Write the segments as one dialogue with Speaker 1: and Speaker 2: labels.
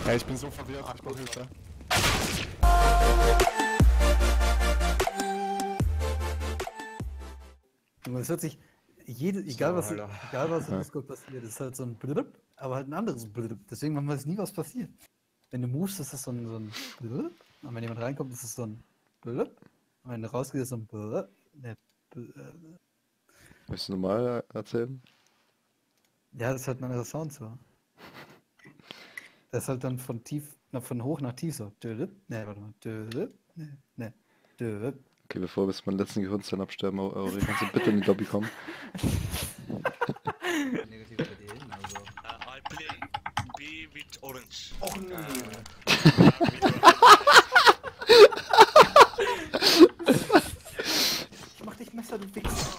Speaker 1: Ja, ich bin so verwirrt, ich brauche Hilfe.
Speaker 2: Es hört sich, egal was in Discord passiert, ist halt so ein Blub, aber halt ein anderes Blub. Deswegen man weiß nie, was passiert. Wenn du movest, ist das so ein Blub. Und wenn jemand reinkommt, ist es so ein Blub. Und wenn du rausgehst, ist es so ein Blub.
Speaker 3: Möchtest du normal erzählen?
Speaker 2: Ja, das ist halt ein anderer Sound so. Das ist halt dann von hoch nach tief so. Ne, warte mal. Ne.
Speaker 3: Okay, bevor wir jetzt meinen letzten Gehirnzellen absterben, Aurel, kannst du bitte in die Lobby kommen?
Speaker 2: Negativ bei dir hin, also.
Speaker 4: I play B with orange.
Speaker 2: Och nö. Ich mach dich Messer, du Wichser.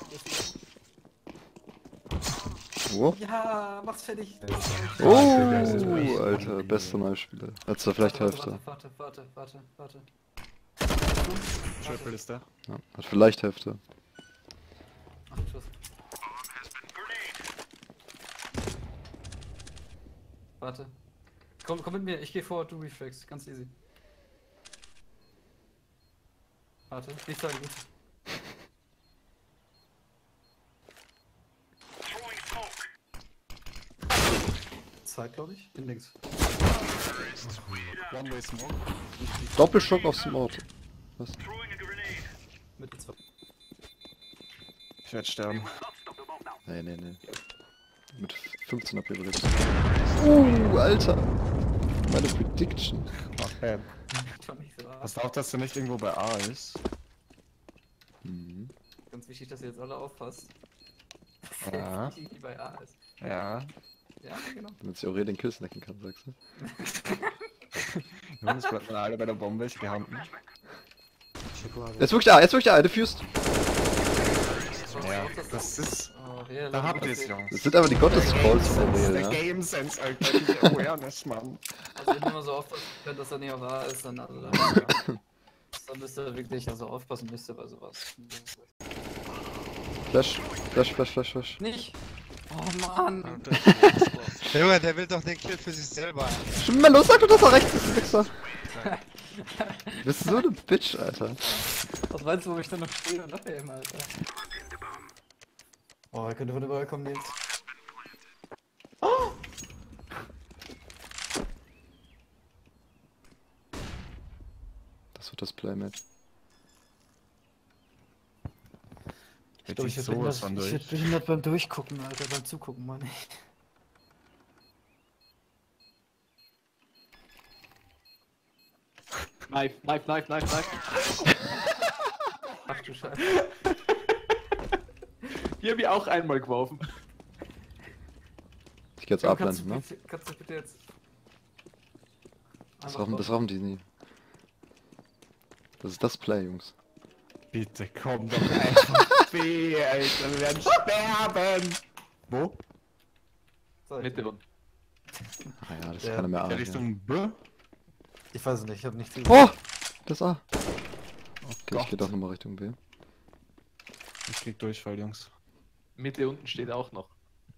Speaker 3: Wo?
Speaker 2: Ja, mach's fertig.
Speaker 3: Oh, Alter, bester Neuspieler. Also vielleicht Hälfte.
Speaker 2: Warte.
Speaker 1: Triple ist da.
Speaker 3: Ja, hat vielleicht Hälfte.
Speaker 2: Ach, Schuss. Warte. Komm mit mir, ich geh vor, du reflex, ganz easy. Warte, nicht sagen, gut. Zeit, glaube ich. In links.
Speaker 1: One way smoke.
Speaker 3: Doppelschock auf Smoke. Was?
Speaker 2: Mitte 2.
Speaker 1: Ich werde sterben.
Speaker 3: Nee. Mit 15 AP überlebt. Alter! Meine Prediction.
Speaker 1: Okay. Pass auf, dass du nicht irgendwo bei A ist.
Speaker 3: Mhm.
Speaker 2: Ganz wichtig, dass ihr jetzt alle aufpasst.
Speaker 1: Ja.
Speaker 2: Die bei A ist.
Speaker 1: Ja.
Speaker 2: Ja, genau.
Speaker 3: Damit sich Aurel den Kill snacken kann, sagst du?
Speaker 1: Jungs, bleibt mal alle bei der Bombe, ich die Hand nicht.
Speaker 3: Jetzt wirklich A, diffused!
Speaker 1: Ja, das ist...
Speaker 2: Oh, ja,
Speaker 1: Da habt ihr es, Jungs.
Speaker 3: Das sind aber die Gottescalls von Aurel,
Speaker 1: Der
Speaker 3: ja?
Speaker 1: Game Sense, Alter, die Awareness, Mann.
Speaker 2: Also wenn immer so aufpassen könnt, dass er nicht auf A ist, dann also dann müsst ihr wirklich also aufpassen müsst ihr bei sowas.
Speaker 3: Flash.
Speaker 2: Nicht! Oh Mann!
Speaker 5: Junge, der will doch den Kill für sich selber.
Speaker 3: Stimmt mal los, sag doch, dass er rechts ist, du Wichser! Du bist so eine Bitch, Alter.
Speaker 2: Was meinst du, wo ich dann noch stehe und abheben, Alter? Oh, er könnte von überall kommen, Nils. Oh!
Speaker 3: Das wird das Playmatch.
Speaker 2: Ich glaube, ich werd behindert beim Durchgucken, Alter, beim Zugucken, Mann. Knife. Ach du Scheiße.
Speaker 6: Die haben ich auch einmal geworfen.
Speaker 3: Ich geh jetzt abblenden, ne?
Speaker 2: Kannst du bitte jetzt...
Speaker 3: Das rauchen die nie. Das ist das Play, Jungs.
Speaker 1: Bitte komm doch einfach B, Alter, wir werden sterben! Wo?
Speaker 6: Mitte unten.
Speaker 3: Ah ja, das ist keiner mehr A.
Speaker 1: In Richtung B?
Speaker 2: Ich weiß es nicht, ich hab nicht viel.
Speaker 3: Oh! Das A. Okay,
Speaker 1: Gott.
Speaker 3: ich geh doch nochmal Richtung B.
Speaker 1: Ich krieg Durchfall, Jungs.
Speaker 6: Mitte unten steht auch noch.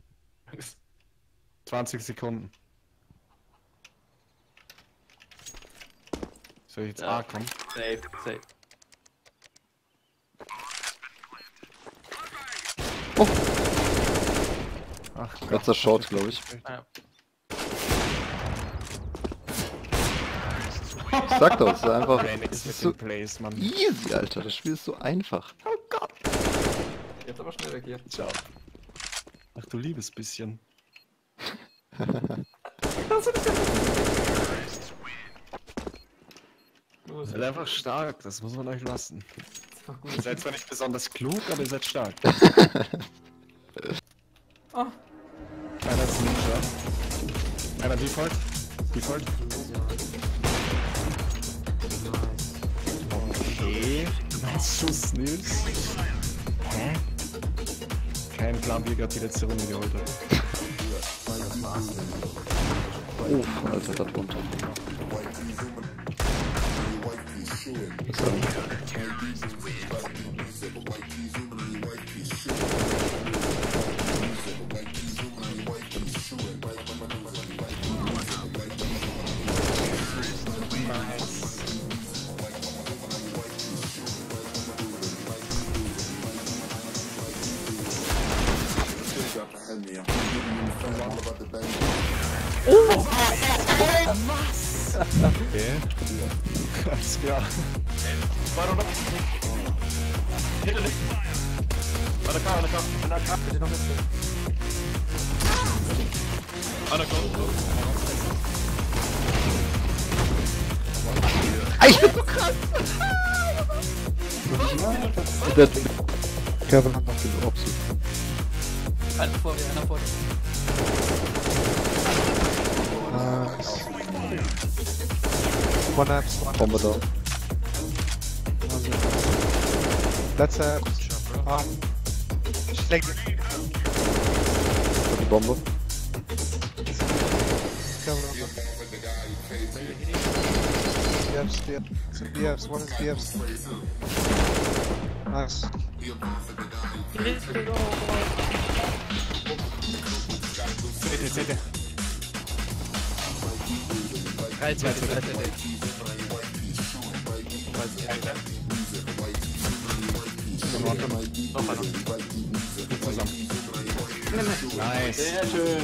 Speaker 1: 20 Sekunden. Soll ich jetzt A kommen?
Speaker 6: Safe.
Speaker 1: Ach Gott.
Speaker 3: Letzter Short, glaube ich.
Speaker 6: Ja.
Speaker 3: Ich sag doch, es ist einfach.
Speaker 1: Phoenix
Speaker 3: Es
Speaker 1: mit
Speaker 3: ist so
Speaker 1: den Plays, Mann.
Speaker 3: easy, Alter. Das Spiel ist so einfach.
Speaker 1: Oh Gott.
Speaker 2: Jetzt aber schnell weg hier.
Speaker 1: Ciao. Ach du liebes bisschen. Ihr seid einfach stark, das muss man euch lassen. Ihr seid zwar nicht besonders klug, aber ihr seid stark.
Speaker 2: Oh.
Speaker 1: Einer ist Ninja. Einer Default. Okay. Nice Schuss, Nils. Hä? Kein Plan, wie er gerade die letzte Runde geholt hat.
Speaker 3: Oh, Alter, da drunter. Was haben
Speaker 1: Alles klar.
Speaker 6: War noch. Hinter nicht. An der K, an der K. An der K.
Speaker 2: Bitte noch mit.
Speaker 6: An der K.
Speaker 3: Ich bin so krass! Der Kevin hat noch den Obsus.
Speaker 2: Einer vor dir, einer vor dir.
Speaker 5: Nice. One apps, one
Speaker 3: Bombe da.
Speaker 5: That's apps. Schlägt.
Speaker 3: Die Bombe.
Speaker 5: BFs, one is BFs. Nice.
Speaker 1: CT.
Speaker 2: 3, 2, 3, 2.
Speaker 6: Noch einer.
Speaker 1: Zusammen. Nice.
Speaker 6: Sehr schön.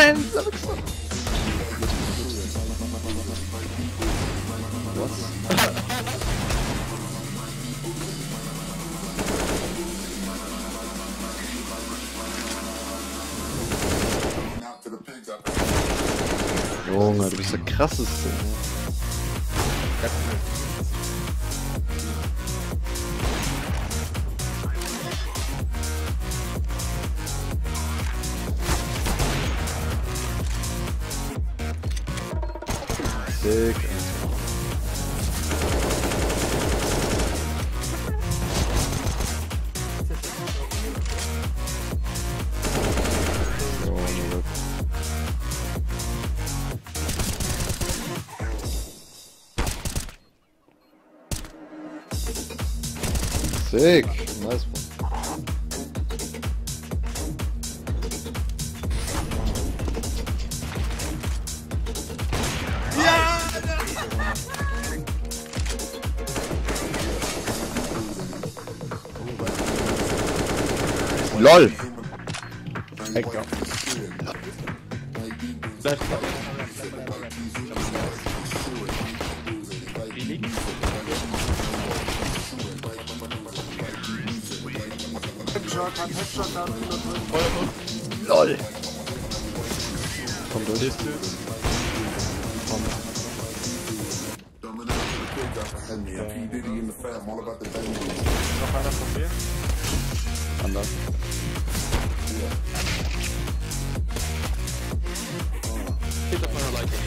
Speaker 3: Junge, du bist der krasseste. Sick. Sick. Nice one. LOL!
Speaker 1: Ecker.
Speaker 3: LOL! Komm durch.
Speaker 6: Noch einer von mir.
Speaker 3: Anders.
Speaker 6: Steht auf meiner Leiche.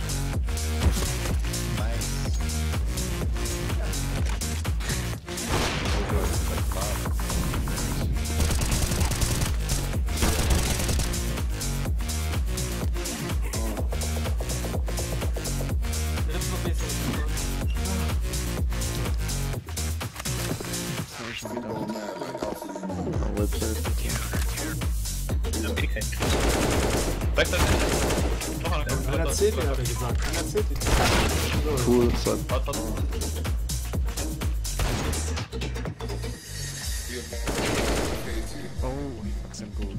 Speaker 2: Einer CT hat er gesagt. Einer CT.
Speaker 3: Cool, so.
Speaker 1: Oh, sind gut.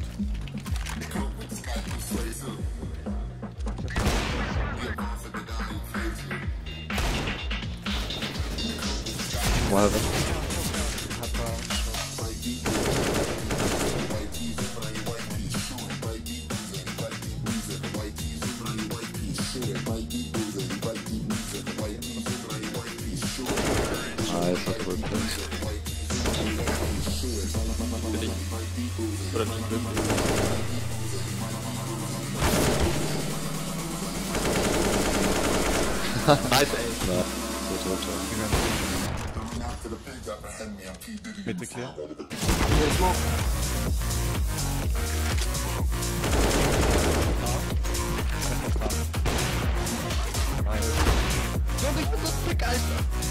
Speaker 3: Mal nice, das wird gut.
Speaker 6: Oder nicht wirklich. Nice, ey.
Speaker 3: Na, tot.
Speaker 1: Bitte clear.
Speaker 3: Junge, ich bin so begeistert.